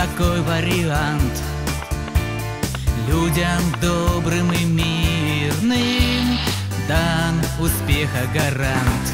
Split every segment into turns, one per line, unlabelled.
такой вариант. Людям добрым и мирным дан успеха гарант.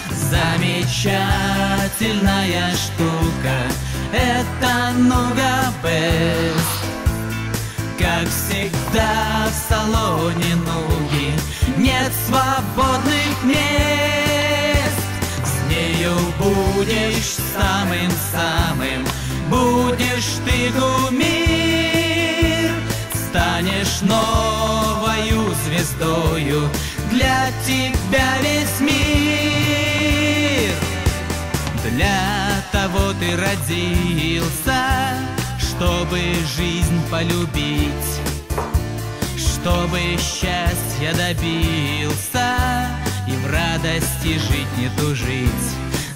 Замечательная штука — это Nuga Best. Как всегда в салоне Нуги нет свободных мест. С нею будешь самым-самым, будешь ты кумир. Станешь новою звездою, для тебя весь мир. Для того ты родился, чтобы жизнь полюбить, чтобы счастья добился и в радости жить не тужить.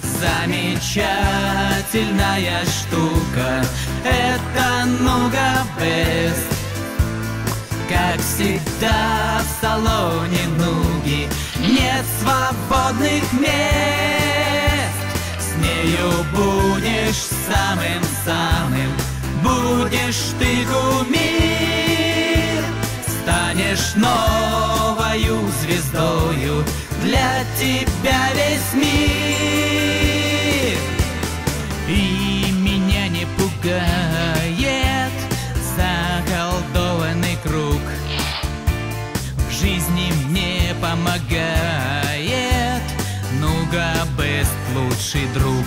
Замечательная штука — это Nuga Best. Как всегда в салоне Нуги нет свободных мест. С нею будешь самым-самым, будешь ты кумир. Станешь новою звездою, для тебя весь мир. И меня не пугает заколдованный круг. В жизни мне помогает Nuga Best, лучший друг.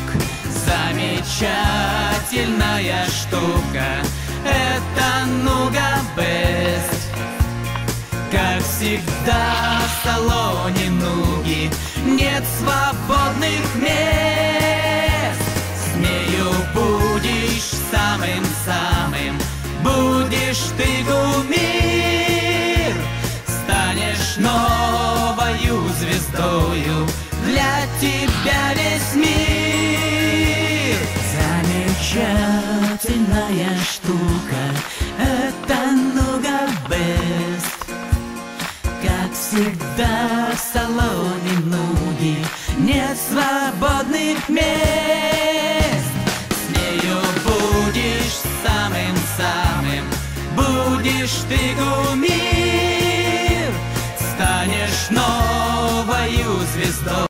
Замечательная штука — это Nuga Best. Как всегда в салоне Нуги нет свободных мест. С нею будешь самым-самым, будешь ты кумир. Станешь новою звездою, для тебя весь мир. Замечательная штука — это Nuga Best. Как всегда в салоне Нуги нет свободных мест. С нею будешь самым-самым, будешь ты кумир. Станешь новою звездой.